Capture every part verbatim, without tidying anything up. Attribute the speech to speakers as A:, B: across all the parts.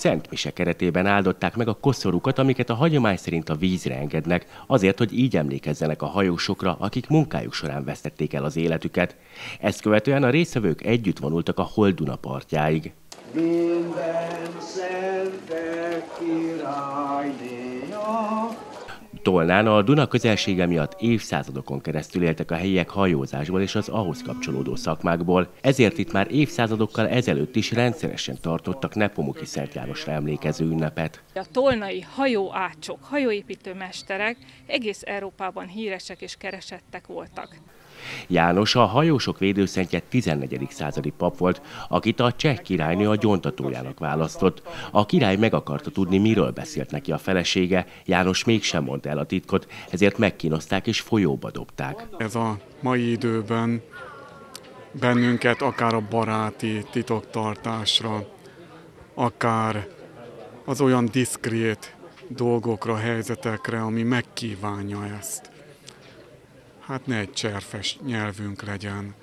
A: Szent mise keretében áldották meg a koszorúkat, amiket a hagyomány szerint a vízre engednek, azért, hogy így emlékezzenek a hajósokra, akik munkájuk során vesztették el az életüket. Ezt követően a résztvevők együtt vonultak a Holduna partjáig. Minden szentek királynéja. Tolnán a Duna közelsége miatt évszázadokon keresztül éltek a helyiek hajózásból és az ahhoz kapcsolódó szakmákból, ezért itt már évszázadokkal ezelőtt is rendszeresen tartottak Nepomuki Szent Jánosra emlékező ünnepet.
B: A tolnai hajóácsok, hajóépítő mesterek egész Európában híresek és keresettek voltak.
A: János a hajósok védőszentje tizennegyedik századi pap volt, akit a cseh királynő a gyóntatójának választott. A király meg akarta tudni, miről beszélt neki a felesége, János mégsem mondta el a titkot, ezért megkínozták és folyóba dobták.
C: Ez a mai időben bennünket akár a baráti titoktartásra, akár az olyan diszkrét dolgokra, helyzetekre, ami megkívánja ezt. Hát ne egy cserfes nyelvünk legyen.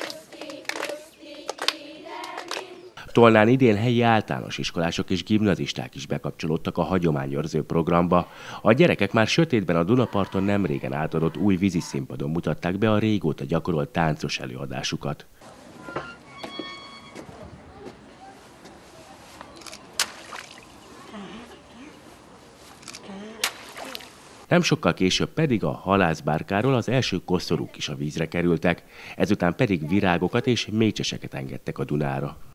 A: Tolnán idén helyi általános iskolások és gimnazisták is bekapcsolódtak a hagyományőrző programba. A gyerekek már sötétben a Dunaparton nemrégen átadott új víziszínpadon mutatták be a régóta gyakorolt táncos előadásukat. Nem sokkal később pedig a halászbárkáról az első koszorúk is a vízre kerültek, ezután pedig virágokat és mécseseket engedtek a Dunára.